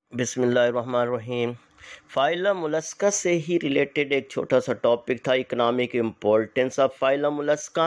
बिस्मिल्लाहिर्रहमानिर्रहीम। Phylum Mollusca से ही related एक छोटा सा टॉपिक था, economic importance of phylum Mollusca.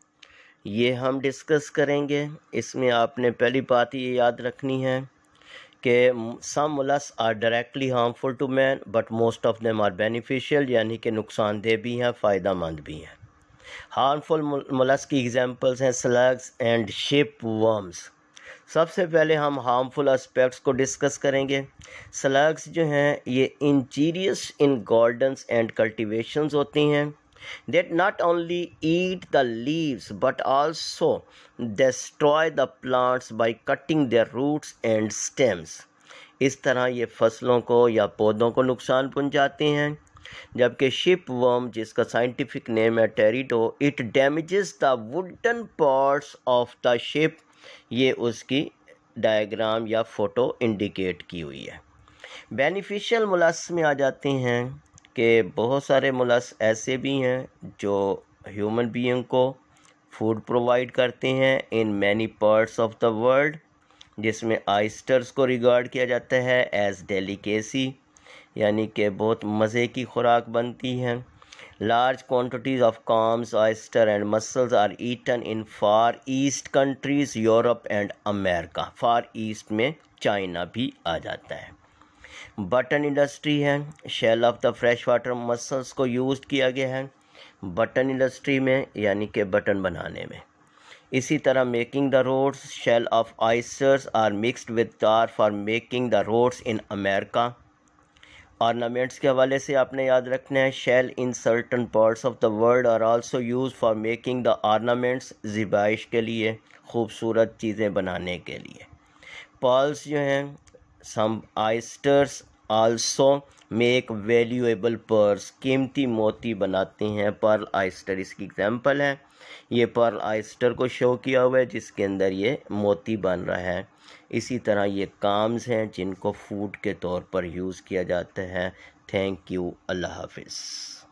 ये हम डिस्कस करेंगे। इसमें आपने पहली बात ये याद रखनी है कि some mollusc are directly harmful to man but most of them are beneficial, यानी कि नुकसानदेह भी हैं, फ़ायदा मंद भी हैं। हार्मफुल मोलस्क की एग्जांपल्स हैं स्लग्स एंड शिप वर्म्स। सबसे पहले हम हार्मफुल एस्पेक्ट्स को डिस्कस करेंगे। स्लग्स जो हैं ये injurious in gardens and cultivations होती हैं। That not only eat the leaves but also destroy the plants by cutting their roots and stems. इस तरह ये फसलों को या पौधों को नुकसान पहुंचाते हैं। जबकि शिप वर्म, जिसका साइंटिफिक नेम है Teredo, it damages the wooden parts of the ship. ये उसकी डायग्राम या फोटो इंडिकेट की हुई है। बेनिफिशियल मोलस्क में आ जाते हैं कि बहुत सारे मोलस्क ऐसे भी हैं जो ह्यूमन बीइंग को फूड प्रोवाइड करते हैं in many parts of the world, जिसमें आइस्टर्स को रिगार्ड किया जाता है एज डेलिकेसी, यानी कि बहुत मज़े की खुराक बनती हैं। Large quantities of clams, oyster and mussels are eaten in Far East countries, Europe and America. Far East में चाइना भी आ जाता है। बटन इंडस्ट्री है, shell of the fresh water mussels को यूज़ किया गया है बटन इंडस्ट्री में, यानी कि बटन बनाने में। इसी तरह making the roads, shell of oysters are mixed with tar for making the roads in America. Ornaments के हवाले से आपने याद रखना है, shell in certain parts of the world are also use for making the ornaments, ज़िबाइश के लिए, खूबसूरत चीज़ें बनाने के लिए। पर्ल्स जो हैं, some oysters also make valuable pearls, कीमती मोती बनाते हैं पर्ल ऑयस्टर इसकी एग्जांपल है। ये पर्ल ऑयस्टर को शो किया हुआ है जिसके अंदर ये मोती बन रहा है। इसी तरह ये काम्स हैं जिनको फूड के तौर पर यूज़ किया जाता है। थैंक यू, अल्लाह हाफिज़।